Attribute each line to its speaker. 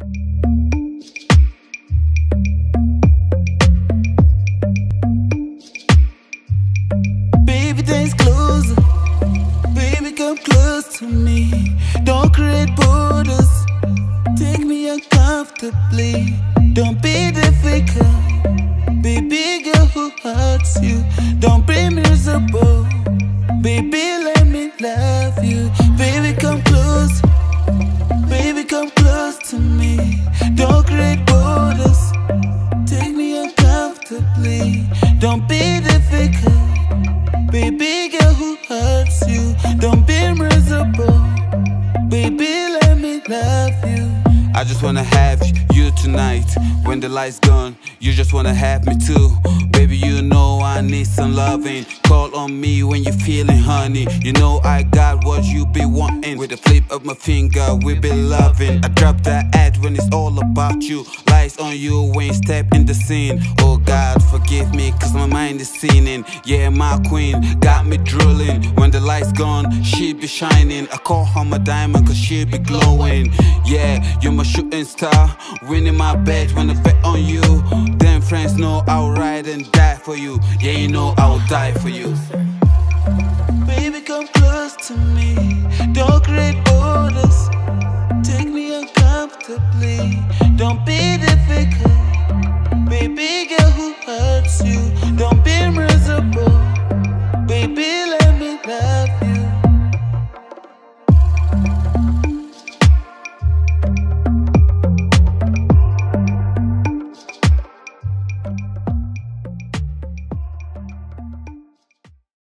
Speaker 1: Baby, dance closer. Baby, come close to me. Don't create borders. Take me uncomfortably. Don't be difficult. Baby girl who hurts you. Don't be miserable. Baby, let me love you. Baby, come close. Baby, come close to me. Don't create borders. Take me uncomfortably. Don't be difficult. Baby girl who hurts you. Don't be miserable. Baby, let me love you.
Speaker 2: I just wanna have you tonight. When the light's gone, you just wanna have me too. Baby, you know I need some loving. Call on me when you're feeling honey. You know I got what you be wanting. With the flip of my finger, we be loving. I drop that ad when it's all about you. Lights on you when you step in the scene. Oh God, forgive me, cause my mind is sinning. Yeah, my queen got me drooling. When the light's gone, she be shining. I call her my diamond cause she be glowing. Yeah, you're my shooting star, winning my bet when I bet on you. Them friends know I'll ride and die for you. Yeah, you know I'll die for you.
Speaker 1: Baby, come close to me. Don't create borders. Take me uncomfortably. Don't be